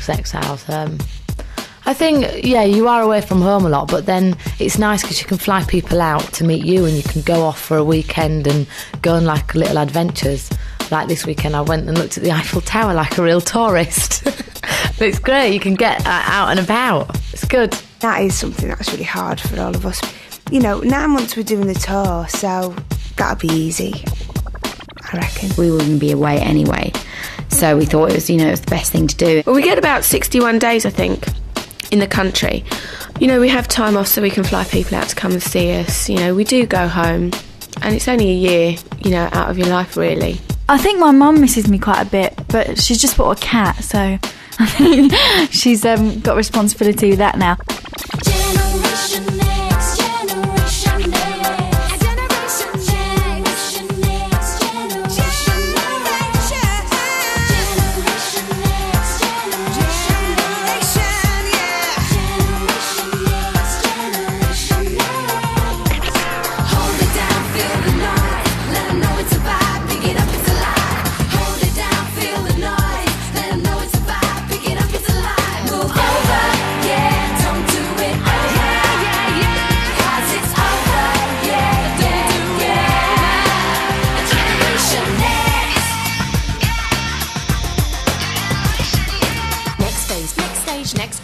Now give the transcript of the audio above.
next exiles. I think, yeah, you are away from home a lot, but then it's nice because you can fly people out to meet you, and you can go off for a weekend and go on like little adventures. Like this weekend I went and looked at the Eiffel Tower like a real tourist. It's great, you can get out and about. It's good. That is something that's really hard for all of us. You know, 9 months we're doing the tour, so that'll be easy, I reckon. We wouldn't be away anyway, so we thought it was, it was the best thing to do. Well, we get about 61 days, I think, in the country. We have time off so we can fly people out to come and see us. We do go home, and it's only a year, out of your life, really. I think my mum misses me quite a bit, but she's just bought a cat, so I think she's got responsibility with that now. Generation Next, Generation Next, Generation Next, Generation Next, Generation Next, Generation Next, Generation Next. Hold it down, feel the noise, let 'em know it's a vibe, pick it up, it's alive. Hold it down, feel the noise, let 'em know it's a vibe, pick it up, it's alive. Move over, yeah, don't do it over, yeah, 'cause it's over, yeah, A generation next. Next phase, next stage, next